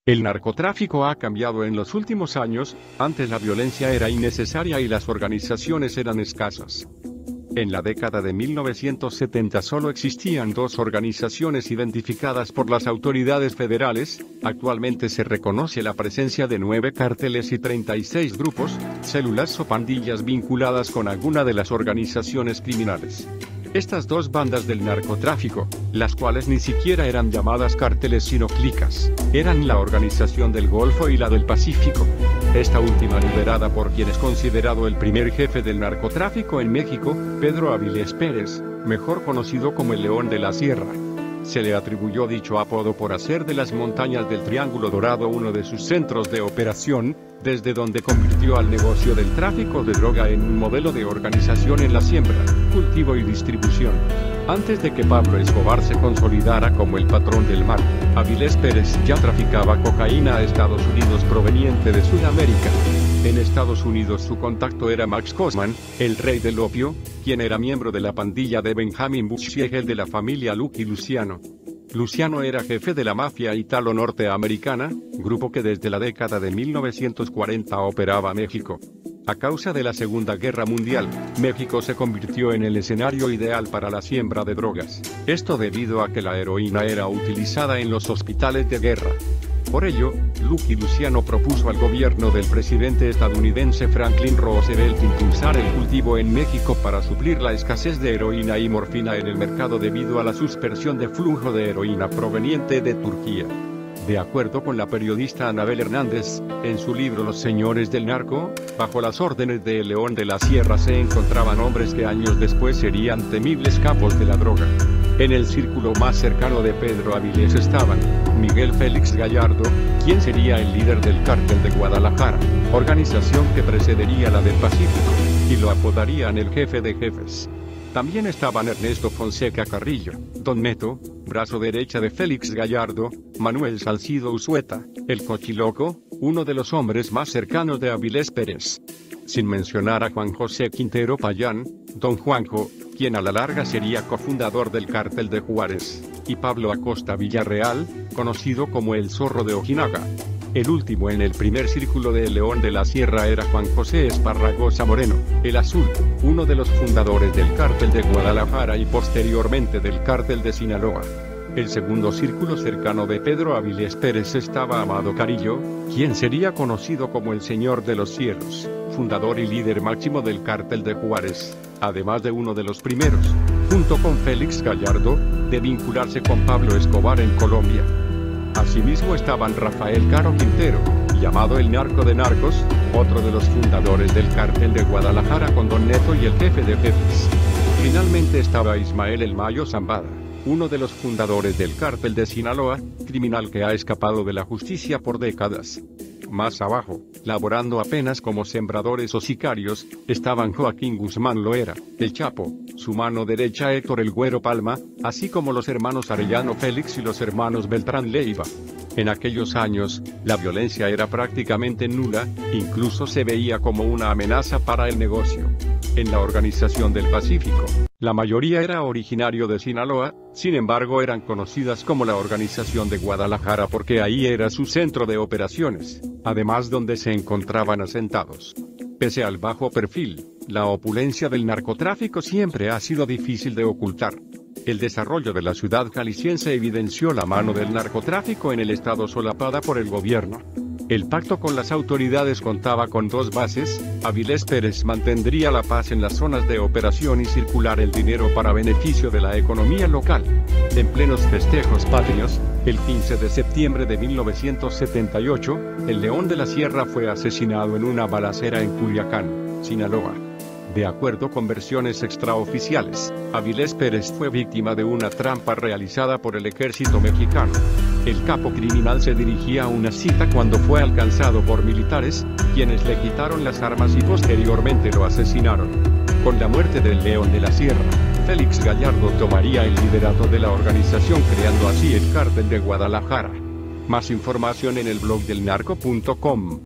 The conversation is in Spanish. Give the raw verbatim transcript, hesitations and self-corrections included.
El narcotráfico ha cambiado en los últimos años. Antes la violencia era innecesaria y las organizaciones eran escasas. En la década de mil novecientos setenta solo existían dos organizaciones identificadas por las autoridades federales. Actualmente se reconoce la presencia de nueve cárteles y treinta y seis grupos, células o pandillas vinculadas con alguna de las organizaciones criminales. Estas dos bandas del narcotráfico, las cuales ni siquiera eran llamadas cárteles sino clicas, eran la Organización del Golfo y la del Pacífico. Esta última liderada por quien es considerado el primer jefe del narcotráfico en México, Pedro Avilés Pérez, mejor conocido como el León de la Sierra. Se le atribuyó dicho apodo por hacer de las montañas del Triángulo Dorado uno de sus centros de operación, desde donde convirtió al negocio del tráfico de droga en un modelo de organización en la siembra, cultivo y distribución. Antes de que Pablo Escobar se consolidara como el patrón del mal, Avilés Pérez ya traficaba cocaína a Estados Unidos proveniente de Sudamérica. En Estados Unidos su contacto era Max Cosman, el rey del opio, quien era miembro de la pandilla de Benjamin Bushiegel de la familia Lucky Luciano. Luciano era jefe de la mafia italo-norteamericana, grupo que desde la década de mil novecientos cuarenta operaba México. A causa de la Segunda Guerra Mundial, México se convirtió en el escenario ideal para la siembra de drogas. Esto debido a que la heroína era utilizada en los hospitales de guerra. Por ello, Lucky Luciano propuso al gobierno del presidente estadounidense Franklin Roosevelt impulsar el cultivo en México para suplir la escasez de heroína y morfina en el mercado debido a la suspensión de flujo de heroína proveniente de Turquía. De acuerdo con la periodista Anabel Hernández, en su libro Los Señores del Narco, bajo las órdenes de El León de la Sierra se encontraban hombres que años después serían temibles capos de la droga. En el círculo más cercano de Pedro Avilés estaban Miguel Félix Gallardo, quien sería el líder del Cártel de Guadalajara, organización que precedería la del Pacífico, y lo apodarían el jefe de jefes. También estaban Ernesto Fonseca Carrillo, Don Neto, brazo derecha de Félix Gallardo, Manuel Salcido Usueta, el Cochiloco, uno de los hombres más cercanos de Avilés Pérez. Sin mencionar a Juan José Quintero Payán, Don Juanjo, quien a la larga sería cofundador del Cártel de Juárez, y Pablo Acosta Villarreal, conocido como el Zorro de Ojinaga. El último en el primer círculo de El León de la Sierra era Juan José Esparragosa Moreno, el Azul, uno de los fundadores del Cártel de Guadalajara y posteriormente del Cártel de Sinaloa. El segundo círculo cercano de Pedro Avilés Pérez estaba Amado Carrillo, quien sería conocido como el Señor de los Cielos, fundador y líder máximo del Cártel de Juárez, además de uno de los primeros, junto con Félix Gallardo, de vincularse con Pablo Escobar en Colombia. Asimismo estaban Rafael Caro Quintero, llamado el Narco de Narcos, otro de los fundadores del Cártel de Guadalajara con Don Neto y el jefe de jefes. Finalmente estaba Ismael El Mayo Zambada, uno de los fundadores del Cártel de Sinaloa, criminal que ha escapado de la justicia por décadas. Más abajo, laborando apenas como sembradores o sicarios, estaban Joaquín Guzmán Loera, el Chapo, su mano derecha Héctor El Güero Palma, así como los hermanos Arellano Félix y los hermanos Beltrán Leiva. En aquellos años, la violencia era prácticamente nula, incluso se veía como una amenaza para el negocio. En la Organización del Pacífico, la mayoría era originario de Sinaloa, sin embargo eran conocidas como la Organización de Guadalajara porque ahí era su centro de operaciones, además donde se encontraban asentados. Pese al bajo perfil, la opulencia del narcotráfico siempre ha sido difícil de ocultar. El desarrollo de la ciudad jalisciense evidenció la mano del narcotráfico en el estado solapada por el gobierno. El pacto con las autoridades contaba con dos bases. Avilés Pérez mantendría la paz en las zonas de operación y circular el dinero para beneficio de la economía local. En plenos festejos patrios, el quince de septiembre de mil novecientos setenta y ocho, el León de la Sierra fue asesinado en una balacera en Culiacán, Sinaloa. De acuerdo con versiones extraoficiales, Avilés Pérez fue víctima de una trampa realizada por el ejército mexicano. El capo criminal se dirigía a una cita cuando fue alcanzado por militares, quienes le quitaron las armas y posteriormente lo asesinaron. Con la muerte del León de la Sierra, Félix Gallardo tomaría el liderato de la organización creando así el Cártel de Guadalajara. Más información en el blog del narco punto com.